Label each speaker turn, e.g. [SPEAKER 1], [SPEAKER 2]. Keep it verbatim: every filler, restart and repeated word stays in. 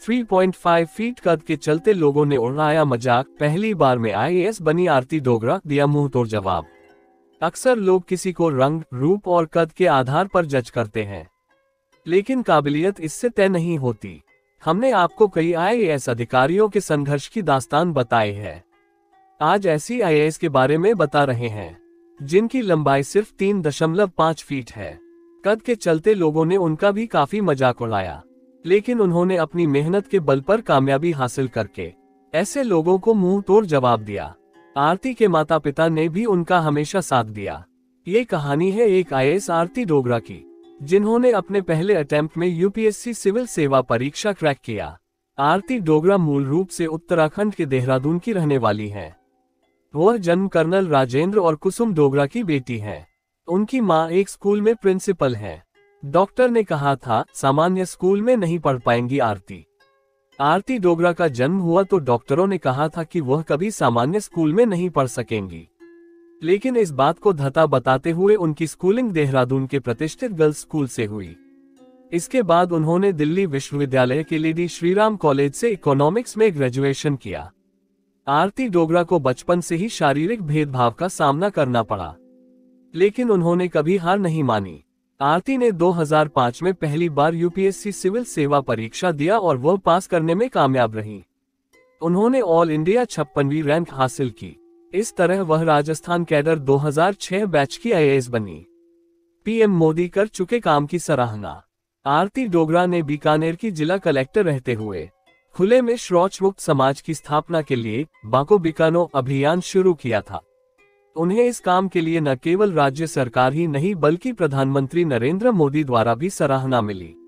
[SPEAKER 1] तीन पॉइंट पाँच फीट कद के चलते लोगों ने उड़ाया मजाक। पहली बार में आई ए एस बनी आरती डोगरा, दिया मुंह तोड़ जवाब। अक्सर लोग किसी को रंग, रूप और कद के आधार पर जज करते हैं, लेकिन काबिलियत इससे तय नहीं होती। हमने आपको कई आई ए एस अधिकारियों के संघर्ष की दास्तान बताई है। आज ऐसी आई ए एस के बारे में बता रहे हैं जिनकी लंबाई सिर्फ तीन दशमलव पाँच फीट है। कद के चलते लोगों ने उनका भी काफी मजाक उड़ाया, लेकिन उन्होंने अपनी मेहनत के बल पर कामयाबी हासिल करके ऐसे लोगों को मुंह तोड़ जवाब दिया। आरती के माता पिता ने भी उनका हमेशा साथ दिया। ये कहानी है एक आई ए एस आरती डोगरा की, जिन्होंने अपने पहले अटेम्प्ट में U P S C civil सेवा परीक्षा क्रैक किया। आरती डोगरा मूल रूप से उत्तराखंड के देहरादून की रहने वाली हैं। वह जन्म कर्नल राजेंद्र और कुसुम डोगरा की बेटी हैं। उनकी मां एक स्कूल में प्रिंसिपल हैं। डॉक्टर ने कहा था सामान्य स्कूल में नहीं पढ़ पाएंगी आरती। आरती डोगरा का जन्म हुआ तो डॉक्टरों ने कहा था कि वह कभी सामान्य स्कूल में नहीं पढ़ सकेंगी, लेकिन इस बात को धता बताते हुए उनकी स्कूलिंग देहरादून के प्रतिष्ठित गर्ल्स स्कूल से हुई। इसके बाद उन्होंने दिल्ली विश्वविद्यालय के लेडी श्रीराम कॉलेज से इकोनॉमिक्स में ग्रेजुएशन किया। आरती डोगरा को बचपन से ही शारीरिक भेदभाव का सामना करना पड़ा, लेकिन उन्होंने कभी हार नहीं मानी। आरती ने दो हज़ार पाँच में पहली बार U P S C civil सेवा परीक्षा दिया और वह पास करने में कामयाब रही। उन्होंने ऑल इंडिया छप्पनवीं रैंक हासिल की। इस तरह वह राजस्थान कैडर दो हज़ार छह बैच की आई ए एस बनी। पी एम मोदी कर चुके काम की सराहना। आरती डोगरा ने बीकानेर की जिला कलेक्टर रहते हुए खुले में शौच मुक्त समाज की स्थापना के लिए बाको बिकानो अभियान शुरू किया था। उन्हें इस काम के लिए न केवल राज्य सरकार ही नहीं बल्कि प्रधानमंत्री नरेंद्र मोदी द्वारा भी सराहना मिली।